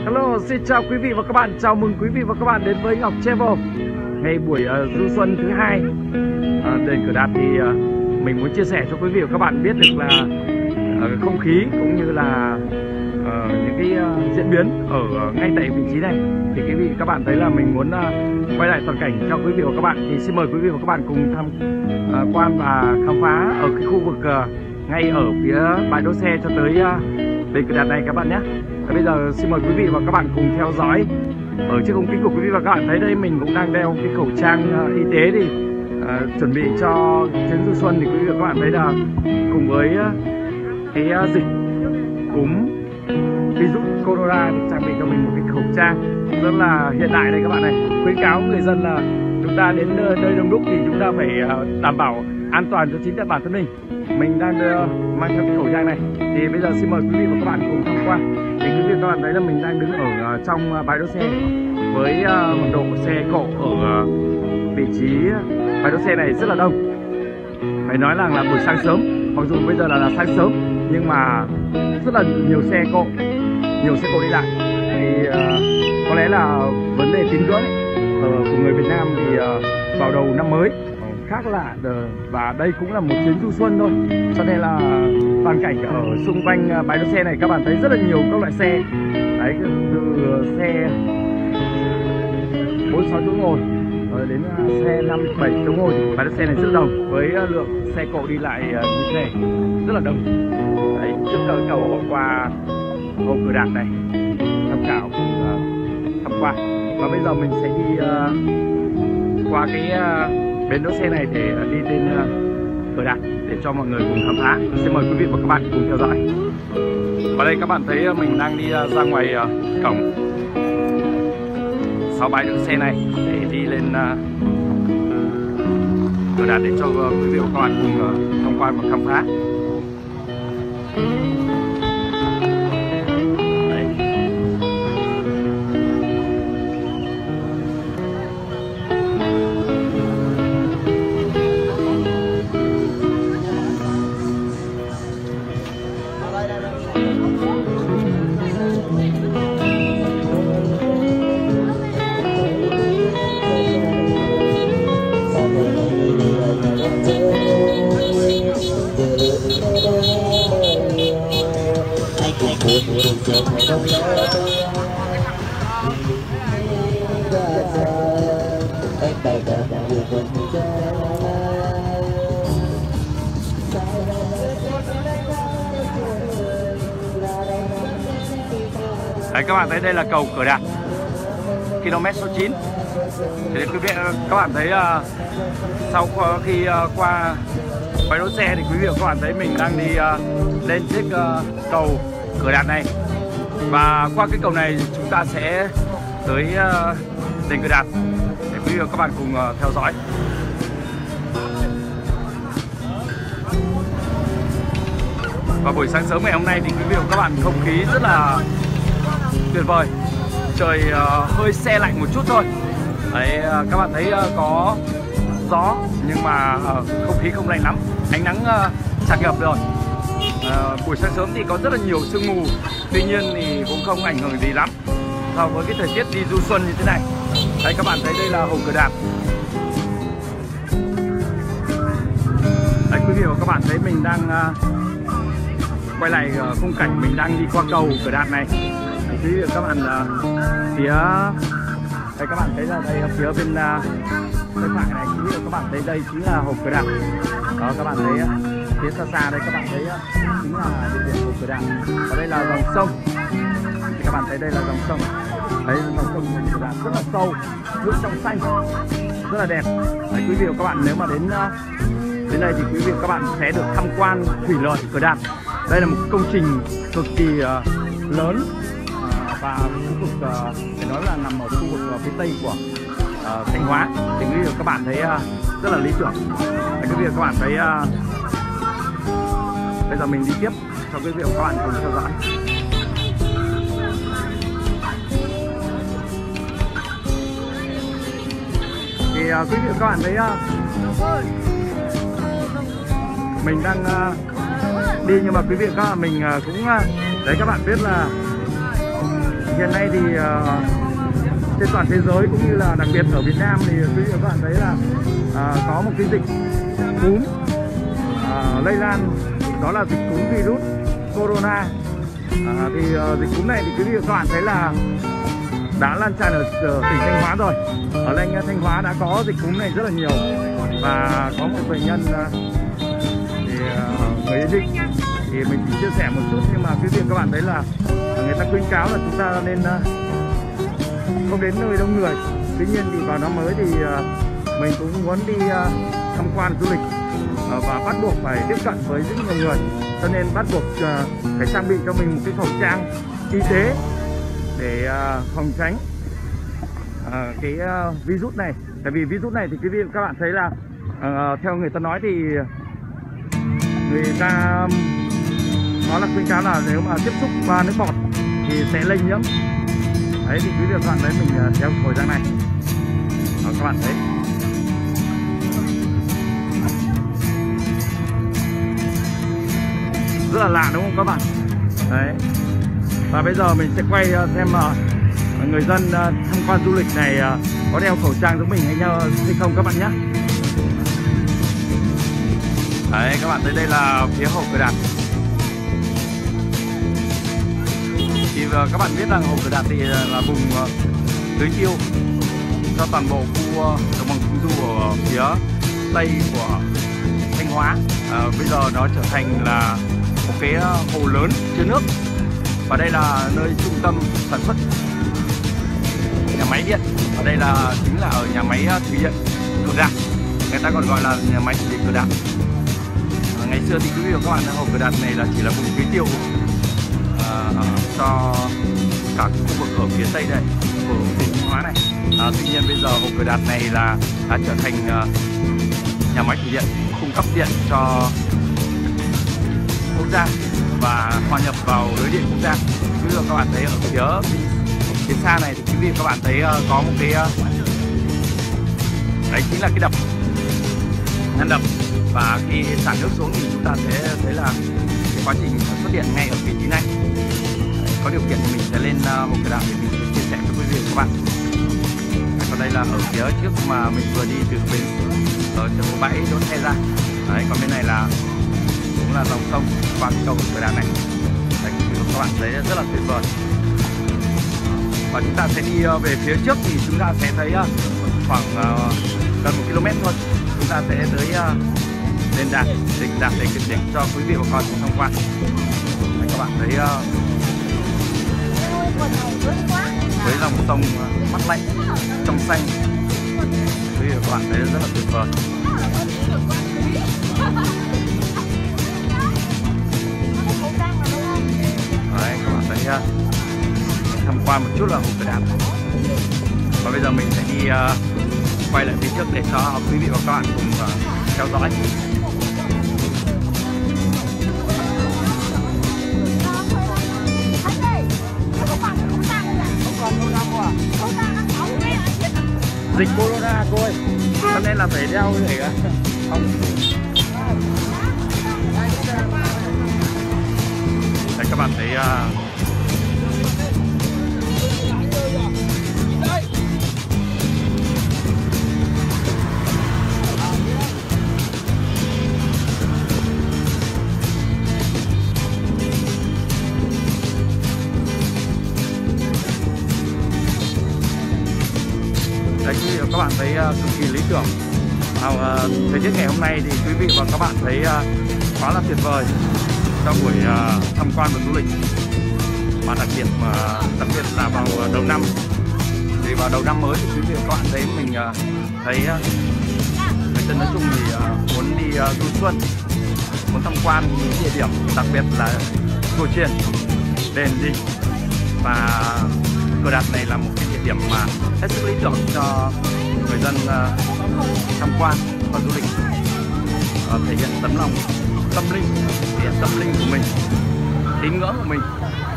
Hello, xin chào quý vị và các bạn. Chào mừng quý vị và các bạn đến với Ngọc Travel. Ngày buổi du xuân thứ hai đền Cửa Đạt thì mình muốn chia sẻ cho quý vị và các bạn biết được là không khí cũng như là những cái diễn biến ở ngay tại vị trí này. Thì quý vị và các bạn thấy là mình muốn quay lại toàn cảnh cho quý vị và các bạn. Thì xin mời quý vị và các bạn cùng tham quan và khám phá ở cái khu vực ngay ở phía bãi đỗ xe cho tới đền Cửa Đạt này các bạn nhé. Bây giờ xin mời quý vị và các bạn cùng theo dõi. Ở chiếc ống kính của quý vị và các bạn thấy đây, mình cũng đang đeo cái khẩu trang y tế thì chuẩn bị cho chuyến du xuân. Thì quý vị và các bạn thấy là cùng với cái dịch cúm virus corona thì trang bị cho mình một cái khẩu trang rất là hiện đại đây các bạn này. Khuyến cáo người dân là chúng ta đến nơi đông đúc thì chúng ta phải đảm bảo an toàn cho chính bản thân mình. Mình đang mang theo cái khẩu trang này. Thì bây giờ xin mời quý vị và các bạn cùng tham quan. Thì quý vị và các bạn thấy là mình đang đứng ở trong bãi đỗ xe với mật độ xe cộ ở vị trí bãi đỗ xe này rất là đông. Phải nói là buổi sáng sớm, mặc dù bây giờ là sáng sớm nhưng mà rất là nhiều xe cộ đi lại. Thì có lẽ là vấn đề tín ngưỡng của người Việt Nam thì vào đầu năm mới khác lạ, và đây cũng là một chuyến du xuân thôi, cho nên là toàn cảnh ở xung quanh bãi đỗ xe này các bạn thấy rất là nhiều các loại xe đấy, từ xe 46 chỗ ngồi đến xe 57 chỗ ngồi. Bãi đỗ xe này rất đông với lượng xe cộ đi lại như thế rất là đông đấy, trước cầu qua hồ Cửa Đạt này tham khảo tham quan. Và bây giờ mình sẽ đi qua cái bến đỗ xe này để đi lên Cửa Đạt để cho mọi người cùng khám phá. Xin mời quý vị và các bạn cùng theo dõi. Và đây các bạn thấy mình đang đi ra ngoài cổng sau bãi đỗ xe này để đi lên Cửa Đạt để cho quý vị và các bạn cùng tham quan và khám phá. Đấy, các bạn thấy đây là cầu Cửa Đạt km số 9. Thì quý vị các bạn thấy sau khi qua bãi đỗ xe thì quý vị và các bạn thấy mình đang đi lên chiếc cầu Cửa Đạt này. Và qua cái cầu này chúng ta sẽ tới đền Cửa Đạt để quý vị và các bạn cùng theo dõi. Và buổi sáng sớm ngày hôm nay thì quý vị và các bạn không khí rất là tuyệt vời. Trời hơi se lạnh một chút thôi. Đấy, các bạn thấy có gió nhưng mà không khí không lạnh lắm. Ánh nắng tràn ngập rồi. Buổi sáng sớm thì có rất là nhiều sương mù. Tuy nhiên thì cũng không ảnh hưởng gì lắm so với cái thời tiết đi du xuân như thế này. Đây các bạn thấy đây là hồ Cửa Đạt. Đấy, quý vị và các bạn thấy mình đang quay lại khung cảnh mình đang đi qua cầu Cửa Đạt này. Quý vị và các bạn phía đây, các bạn thấy là đây phía bên tay phải này, quý vị và các bạn thấy đây chính là hồ Cửa Đạt. Đó, các bạn thấy phía xa xa đây các bạn thấy chính là địa điểm hồ Cửa Đạt. Và đây là dòng sông. Thì các bạn thấy đây là dòng sông. Đấy, dòng sông hồ Cửa Đạt rất là sâu, nước trong xanh, rất là đẹp. Đấy, quý vị và các bạn nếu mà đến đây thì quý vị và các bạn sẽ được tham quan thủy lợi Cửa Đạt. Đây là một công trình cực kỳ lớn và khu vực phải nói là nằm ở khu vực phía tây của Thanh Hóa. Thì quý vị và các bạn thấy rất là lý tưởng. Quý vị và các bạn thấy bây giờ mình đi tiếp cho quý vị và các bạn cùng theo dõi. Thì quý vị và các bạn thấy mình đang đi nhưng mà quý vị và các bạn mình cũng đấy, các bạn biết là hiện nay thì trên toàn thế giới cũng như là đặc biệt ở Việt Nam thì quý vị và các bạn thấy là có một cái dịch cúm lây lan, đó là dịch cúm virus corona. Thì dịch cúm này thì quý vị và các bạn thấy là đã lan tràn ở tỉnh Thanh Hóa rồi. Ở đây Thanh Hóa đã có dịch cúm này rất là nhiều, và có một bệnh nhân thì người ý định thì mình chỉ chia sẻ một chút, nhưng mà quý vị và các bạn thấy là người ta khuyến cáo là chúng ta nên không đến nơi đông người. Tuy nhiên thì vào năm mới thì mình cũng muốn đi tham quan du lịch và bắt buộc phải tiếp cận với rất nhiều người, cho nên bắt buộc phải trang bị cho mình một cái khẩu trang y tế để phòng tránh cái virus này. Tại vì virus này thì quý vị các bạn thấy là theo người ta nói thì người ta nói là khuyến cáo là nếu mà tiếp xúc qua nước bọt thì sẽ lây nhiễm. Đấy thì quý vị các bạn thấy mình đeo khẩu trang này. Đó, các bạn thấy rất là lạ đúng không các bạn? Đấy. Và bây giờ mình sẽ quay xem người dân tham quan du lịch này có đeo khẩu trang giống mình hay không các bạn nhé. Đấy, các bạn thấy đây là phía Hồ Cờ Đạt. Thì các bạn biết rằng Hồ Cờ Đạt thì là vùng tưới tiêu cho toàn bộ khu đồng bằng Trung Du ở phía tây của Thanh Hóa. Bây giờ nó trở thành là một cái hồ lớn chứa nước, và đây là nơi trung tâm sản xuất nhà máy điện. Ở đây là chính là ở nhà máy thủy điện Cờ Đạt, người ta còn gọi là nhà máy thủy điện Cờ Đạt. Ngày xưa thì quý vị và các bạn, Hồ Cờ Đạt này là chỉ là vùng tưới tiêu cho cả khu vực ở phía tây đây của tỉnh Thanh Hóa này. Tuy nhiên bây giờ Hồ Cờ Đạt này là đã trở thành nhà máy thủy điện cung cấp điện cho quốc gia và hòa nhập vào lưới điện quốc gia. Quý vị và các bạn thấy ở phía xa này thì quý vị và các bạn thấy có một cái đấy chính là cái đập, ngăn đập, và khi xả nước xuống thì chúng ta sẽ thấy là cái quá trình sản xuất điện ngay ở vị trí này. Đấy, có điều kiện thì mình sẽ lên Hồ Cờ Đạt để mình sẽ chia sẻ với quý vị và các bạn. Còn đây là ở phía trước mà mình vừa đi từ bên ở chỗ bãi đỗ xe ra. Đấy, còn bên này là cũng là dòng sông qua cái cầu Hồ Cờ Đạt này. Đấy, các bạn thấy rất là tuyệt vời. Và chúng ta sẽ đi về phía trước thì chúng ta sẽ thấy khoảng gần 1 km thôi, chúng ta sẽ tới đền Đạt, đỉnh Đạt để cho quý vị và các bạn tham quan. Đấy, các bạn thấy với dòng sông mát lạnh trong xanh, quý vị và các bạn thấy rất là tuyệt vời. Đấy, các bạn thấy tham quan một chút là Hồ Cờ Đạt. Và bây giờ mình sẽ đi quay lại phía trước để cho quý vị và các bạn cùng theo dõi. Dịch corona cô ơi, cho nên là phải đeo cái này không. Đây các bạn thấy đấy, quý vị và các bạn thấy cực kỳ lý tưởng. Thời tiết ngày hôm nay thì quý vị và các bạn thấy quá là tuyệt vời trong buổi tham quan và du lịch. Mà đặc biệt là vào đầu năm, thì vào đầu năm mới thì quý vị và các bạn thấy mình thấy người dân nói chung thì muốn đi du xuân, muốn tham quan những địa điểm, đặc biệt là chùa chiền, đền đình, và Cờ Đạt này là một cái địa điểm mà hết sức lý tưởng cho người dân tham quan và du lịch, thể hiện tấm lòng tâm linh, thể hiện tâm linh của mình, tín ngưỡng của mình